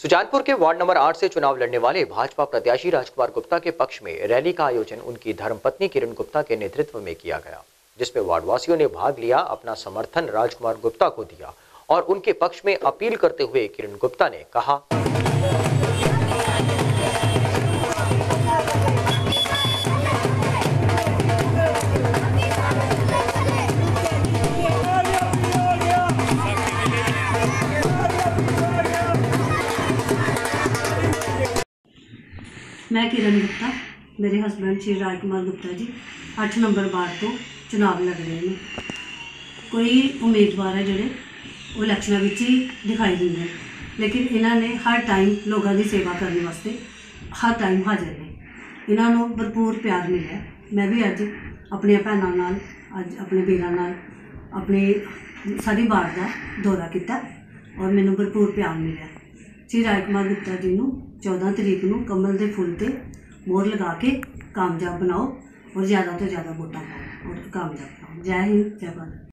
सुजानपुर के ward number 8 से चुनाव लड़ने वाले भाजपा प्रत्याशी राजकुमार गुप्ता के पक्ष में रैली का आयोजन उनकी धर्मपत्नी किरण गुप्ता के नेतृत्व में किया गया, जिसमें वार्डवासियों ने भाग लिया, अपना समर्थन राजकुमार गुप्ता को दिया और उनके पक्ष में अपील करते हुए किरण गुप्ता ने कहा, मैं किरण गुप्ता, मेरे husband Shri Rajkumar Gupta ji 8 number ward तो चुनाव लड़ रहे हैं। कोई उम्मीदवार है जोड़े वो इलैक्शनों में ही दिखाई देंगे, लेकिन इन्होंने हर टाइम लोगों की सेवा करने वास्ते हर टाइम हाजिर ने। इन्होंने भरपूर प्यार मिले। मैं भी अज अपने भैनों नाल, अज अपने वीरों नाल, अपने सारी वार्ड का दौरा किया और मैनू भरपूर प्यार मिले। श्री राजकुमार गुप्ता जी को 14 तरीक को कमल के फुल से मोहर लगा के कामयाब बनाओ और ज़्यादा तो ज़्यादा वोटां पाओ और कामयाब बनाओ। जय हिंद, जय भारत।